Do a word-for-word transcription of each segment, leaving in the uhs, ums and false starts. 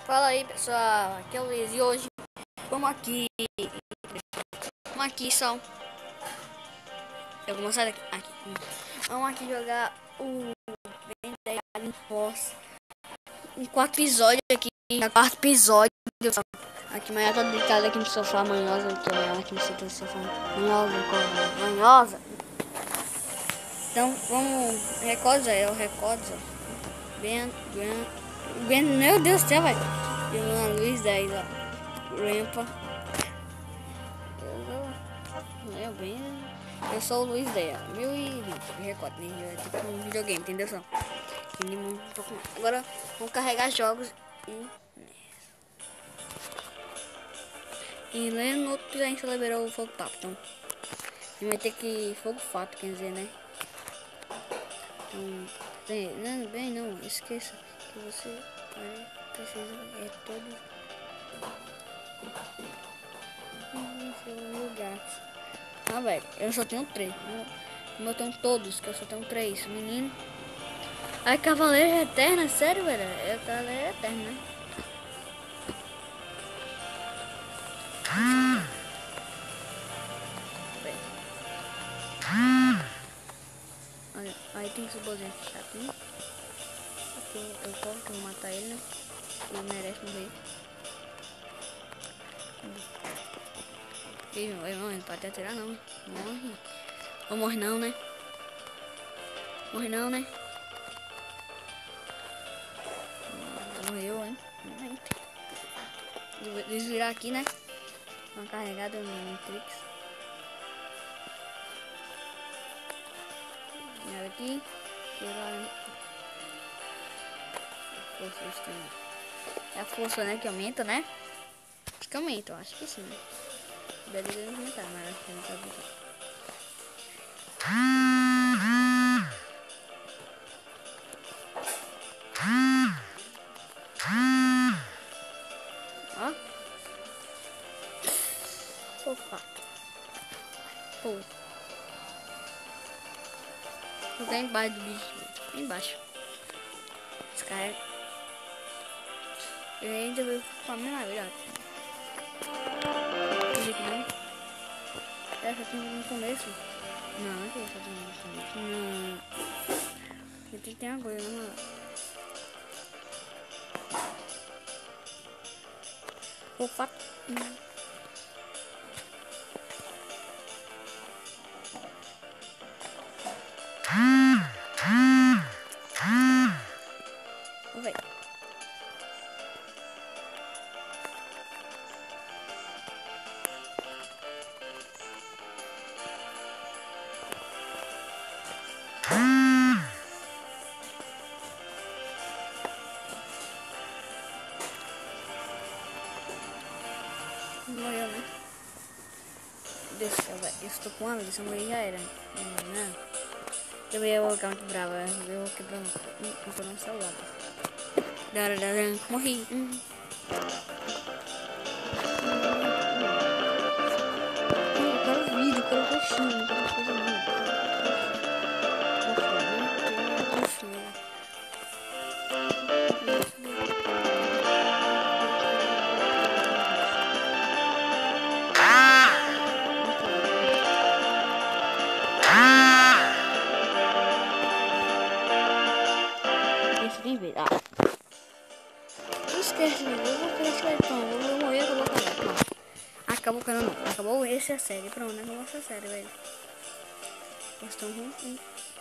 Fala aí pessoal, aqui é o Luiz e hoje vamos aqui Vamos aqui só Eu vou mostrar aqui, aqui. Vamos aqui jogar o Alien Force em quatro episódios aqui, na quarto episódio. Aqui amanhã tá deitada aqui no sofá, manhosa, que ela aqui no sofá, manhosa, manhosa. Então vamos, recorda, é o recorda. Ben, Ben, Ben, meu Deus do céu, velho. E uma luz daí lá. Rampa. Eu, bem, eu sou o Luiz dela, viu? E recorda, né? É tipo um videogame, entendeu só? Um pouco mais. Agora vamos carregar jogos e. E no outro a gente liberou o fogo papo, então. A gente vai ter que. Fogo fato, quer dizer, né? Então. Bem, não, bem, não, esqueça que você precisa. É todo. Mil gatos. Ah, velho, eu só tenho três. Como eu tenho todos, que eu só tenho três. Menino. Ai, Cavaleiro Eterno, é sério, velho? É o Cavaleiro Eterno, né? Olha, aí tem esse bozinho aqui chatinho. Aqui eu corro, que eu vou matar ele, né? Ele merece morrer. Ele não, ele pode atirar não. Morre. Ou morre não, né? Morre não, né? Morreu, hein? Vou desvirar aqui, né? Uma carregada no Matrix. Olha aqui. Força, é a força, né? Que aumenta, né? Acho que aumenta, eu acho que sim. Beleza, eles aumentaram, mas acho que não tá bom. Ó. Opa. Pô. Vou dar embaixo do bicho. Embaixo. Esse cara. Eu ainda vou com a mesma vida. Essa tem no começo. Não, não tem essa tem no começo. Não. Eu tenho que ter uma coisa, não. Opa. Vai. Morreu, né? Deixa, velho. Eu estou com uma vez, se eu morrer já era. Não. Eu ia ficar muito brava. Eu vou quebrar um celular. Dara, dara. Morri. Hum. Eu quero vídeo, eu quero coxinha, eu quero coisa minha. Tem vez. Ah. Não esquece, eu vou querer esqueleton. Eu vou morrer, eu vou cair. Pronto. Acabou o canal, não. Acabou esse a série. Pronto, acabou essa série, velho. Eles estão ruins.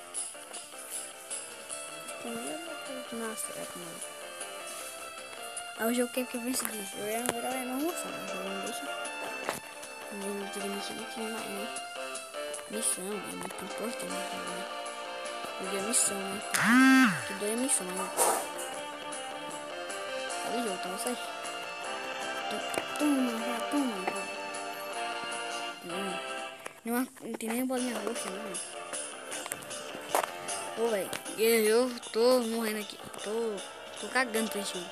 Nossa, é como. Aí o jogo que eu venci disso. Eu ia agora vai não mostrar. Não deixa. Não tira missão aqui, né? Missão, é muito importante. Né? Eu dei a missão, né? Que deu a missão, né? Cadê o jogo? Tá você? Toma, já, toma, já. Não, não, não tem nem bolinha roxa, né? Ô, velho, eu tô morrendo aqui. Tô, tô cagando pra esse jogo.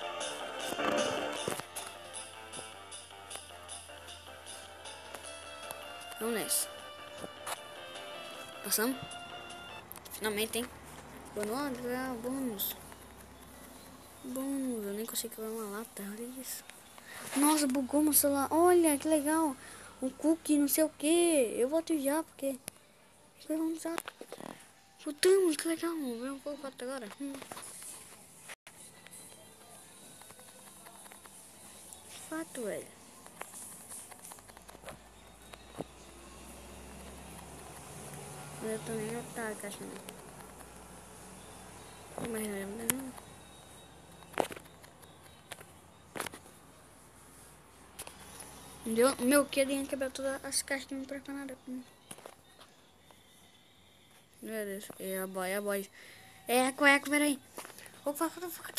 Vamos nessa. Passamos? Finalmente, hein? Bônus, bônus. Bônus, eu nem que eu achei que era uma lata. Olha isso. Nossa, bugou meu celular. Olha, que legal. Um cookie, não sei o que. Eu vou te já, porque... Vamos usar. Voltamos, que legal. Vamos ver um pouco foto agora. Hum. Fato, velho. Eu também já tá a caixa, né? Mas não. Deu, meu, queria quebrar todas as caixas que não prestam nada. Meu Deus, é a boy, é a boy. É, eco, eco, peraí. Opa, opa, opa.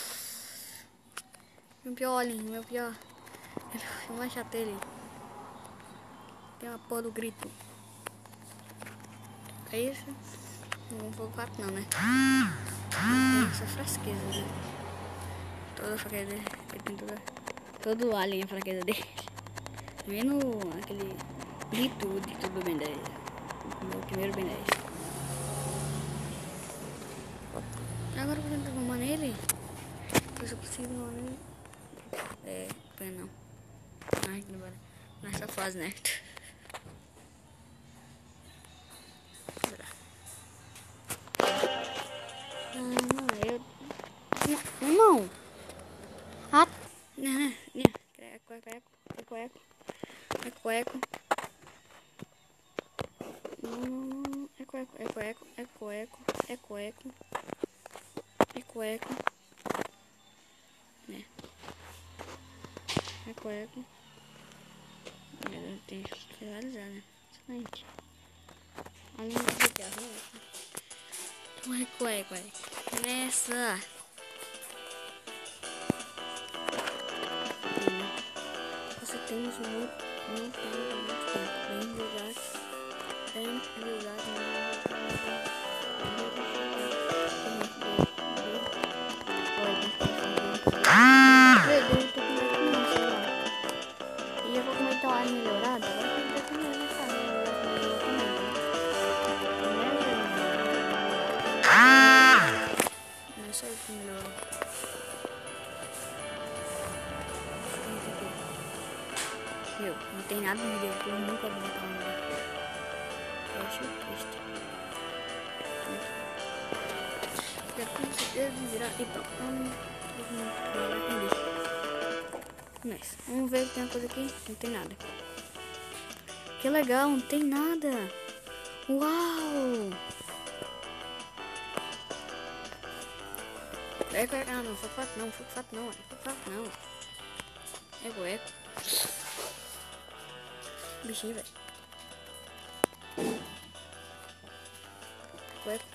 Meu pior, olhem, meu pior. Eu vou achar ele. Tem uma porra do grito. É isso? Não vou quatro não, né? Essa frasqueza, né? Toda a fraqueza dele. Ele tem toda... Todo alien a fraqueza dele. Vendo aquele grito de tudo bem dez. Meu primeiro bem dez. Agora eu vou tentar arrumar nele. Se eu consigo arrumar nele. É, pena não. Ai, não vai. Nessa fase, né? Não. Ah. Não, não. Eco, eco, eco. Eco, eco. Eco, eco. Não, eco, eco, eco, eco. Eco, eco. Eco, eco. Eco, eco. Né. Eco, eco. Eu tenho que realizar, né? Excelente. Ali não vai ter arroz. Eco, eco, eco. Nessa. Você temos muito, muito, muito tempo. Bem jogar, bem jogar, e eu vou comentar uma melhorada. Agora tem que ver como vai não é só o que melhorou. Meu, não tem nada no vídeo, eu nunca vou botar um vídeo. Eu acho triste. Já com certeza virar e pronto. Mas, vamos ver se tem uma coisa aqui. Não tem nada. Que legal, não tem nada. Uau! Eco, eco, ah, não, foi fato não, foi fato não, foi fato não. Eco, eco. Bichinho, velho. Eco, eco.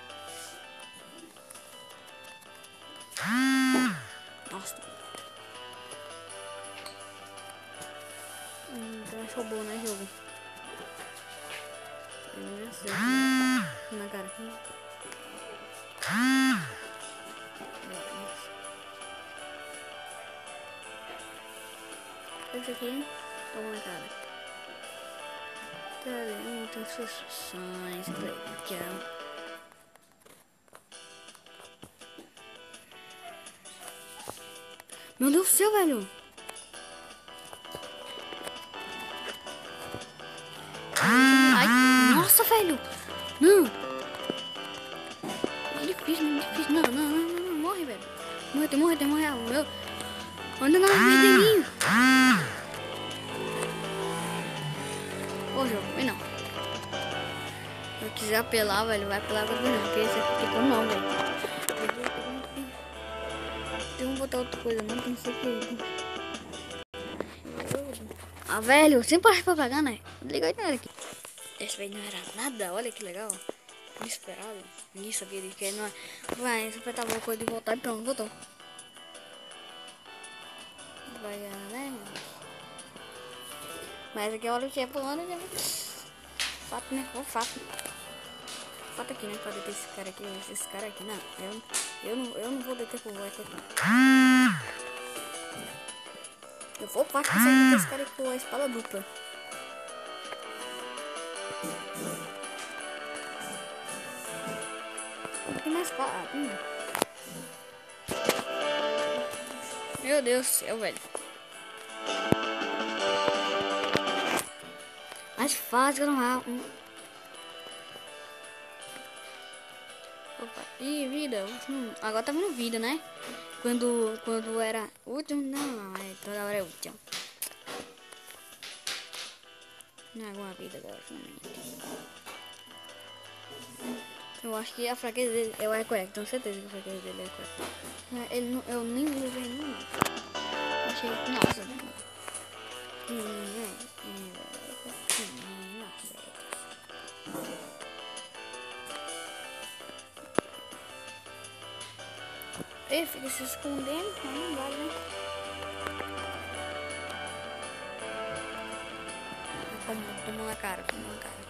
Nossa. Hum, então achou bom, né, jogo? Eu não sei. Na cara. Esse aqui, toma na cara. Cadê? Muitas instruções. Legal. Meu Deus do céu, velho. Ai, nossa, velho. Não. Não, difícil, não, difícil. Não, não, não, não, não. Morre, velho. Morre, tem morre, tem morre. Meu. Anda na vermelhinho. Ô, jogo, vem não. Se eu quiser apelar, velho, vai apelar agora não. Porque esse aqui ficou não, velho. Tem que botar outra coisa, não tem que ser que... Ah, velho, sem parar pra pagar, né? Liga aí nada aqui. Esse velho não era nada, olha que legal. Inesperado. Ninguém sabia de que não é. Vai, só apertar alguma coisa de voltar e pronto, voltou. Vai, né? Mas aqui olha o que é pulando já. Fato, né? O fato. Fato aqui, né? Pra deter esse cara aqui, esse cara aqui, não. Eu, eu, não, eu não vou deter com o eco aqui. Eu vou fácil conseguir deter esse cara aqui com a espada dupla. Tem mais espada. Hum. Meu Deus do céu, velho. Mais fácil, não há. Opa. Ih, vida. Hum, agora tá vindo vida, né? Quando, quando era último, não, é, toda hora é último. Não é alguma vida agora, finalmente. Eu acho que a fraqueza dele é o Ecoec, tenho certeza que a fraqueza dele é o Ecoec. Ele não, eu nem levei nenhum. Achei, nossa. Hum, é, é, hum, nossa. Ele fica se escondendo, mas não vai, né? Como, toma na cara, toma na cara.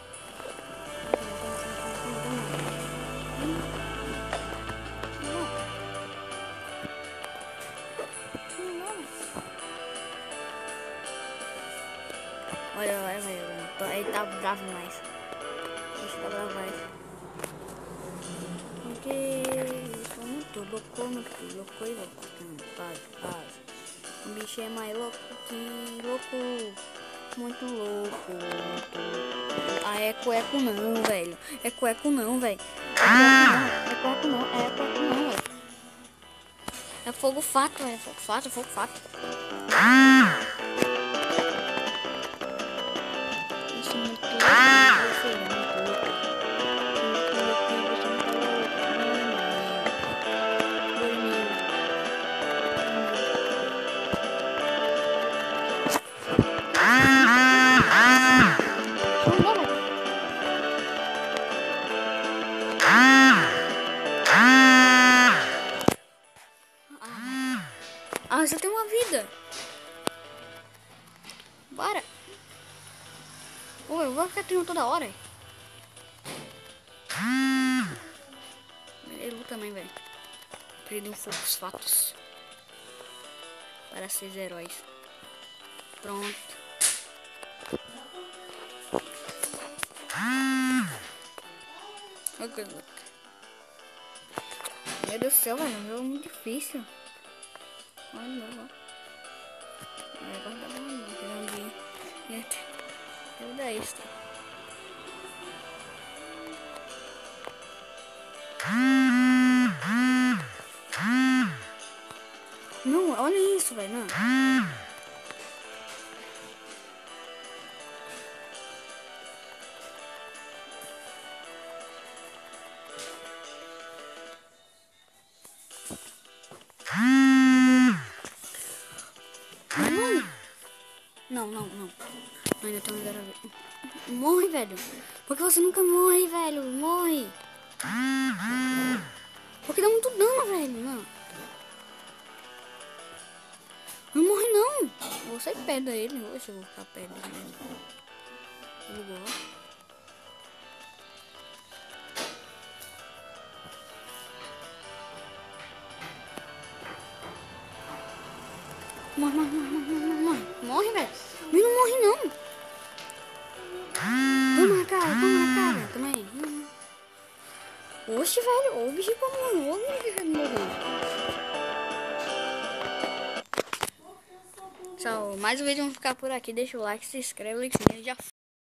Olha, olha, olha, ele tá bravo demais. Ele tá bravo demais. Porque sou muito louco, muito louco e louco. Paz, paz. O bicho é mais louco que louco. Muito louco, muito louco. Ah, é cueco não, velho. É cueco não, velho. É cueco não, é cueco não, velho. É fogo fato, é fogo fato, é fogo fato. Isso é muito louco. Ah, só tem uma vida. Bora. Ô, eu vou ficar tendo toda hora. Ele luta também, velho. Perdi um poucos fatos para ser heróis. Pronto. Ok, look. Meu Deus do céu, velho. É um jogo muito difícil. Olha, não. Agora tá bom, não. Eu dá extra. Não, olha isso, velho. Não. Não, não, não. Ainda tem uma vez. Morre, velho. Por que você nunca morre, velho? Morre. Porque dá muito dano, velho. Não. Não morre, não. Você pega ele. Oxe, eu vou ficar perto dele. Ele gosta. Morre, morre, morre, morre, morre. Morre, velho. Mas não morre, não. Toma na cara, toma na cara. Também. Oxe, velho. O bicho como morreu. O bicho morreu. Tchau. Mais um vídeo, vamos ficar por aqui. Deixa o like, se inscreve, like, já